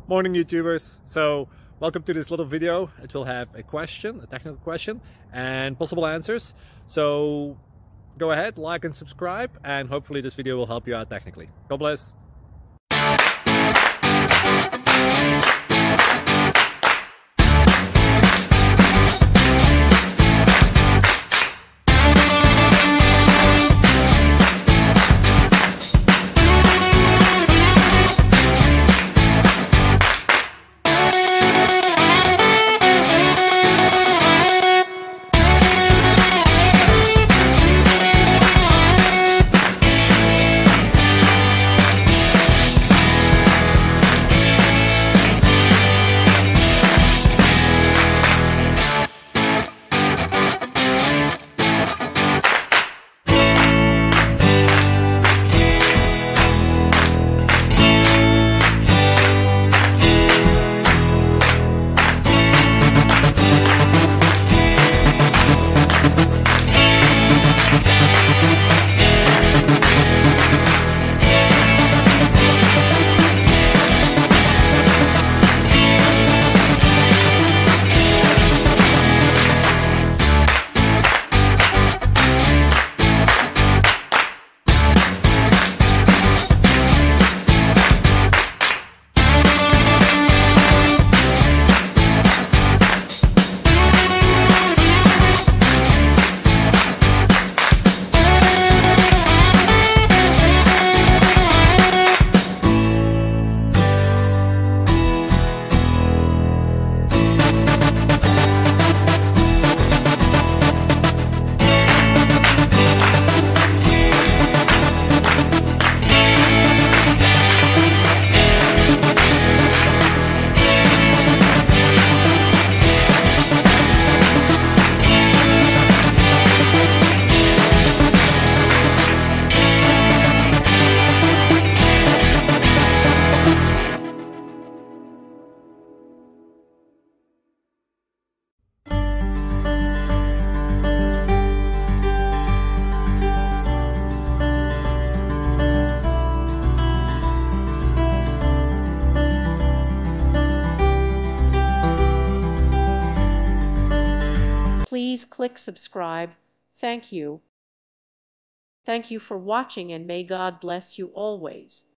Morning YouTubers. So welcome to this little video. It will have a question, a technical question, and possible answers. So go ahead, like and subscribe, and hopefully this video will help you out technically. God bless. Please click subscribe. Thank you. Thank you for watching, and may God bless you always.